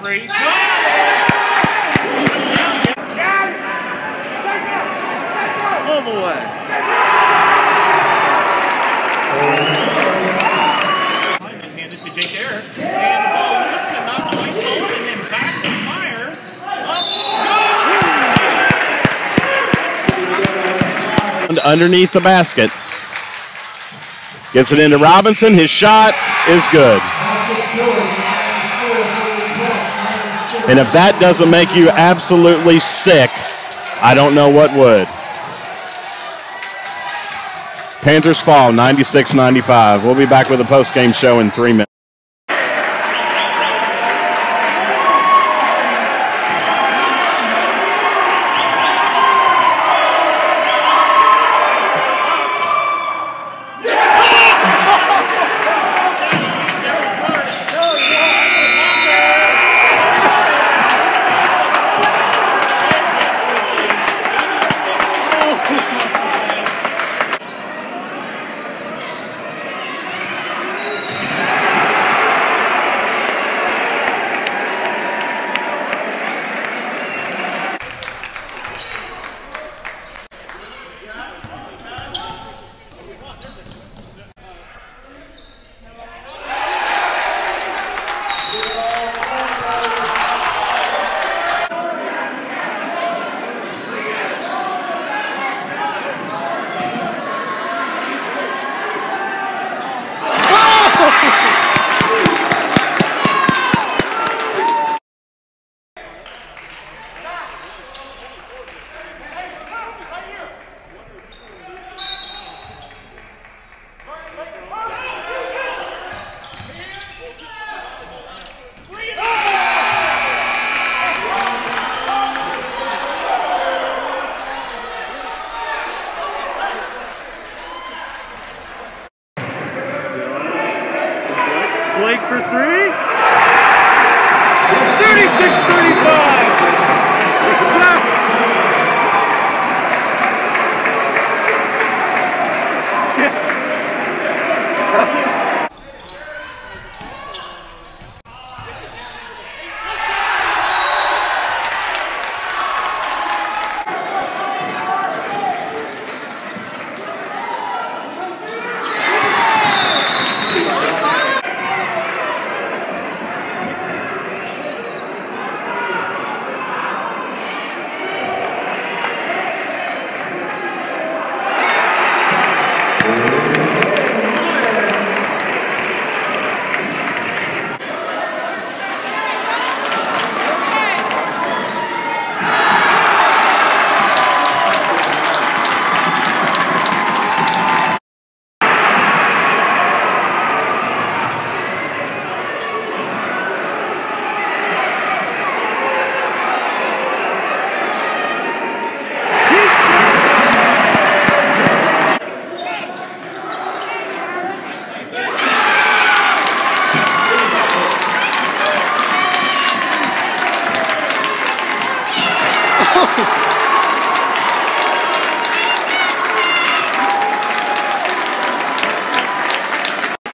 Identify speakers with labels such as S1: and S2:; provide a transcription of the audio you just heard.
S1: three. Home away. Hand it to Jake Eric. And the ball just knocked away slow, and then back to Meyer.
S2: Underneath the basket. Gets it into Robinson. His shot is good. And if that doesn't make you absolutely sick, I don't know what would. Panthers fall 96-95. We'll be back with a post-game show in 3 minutes.
S1: Blake for three. 36-35.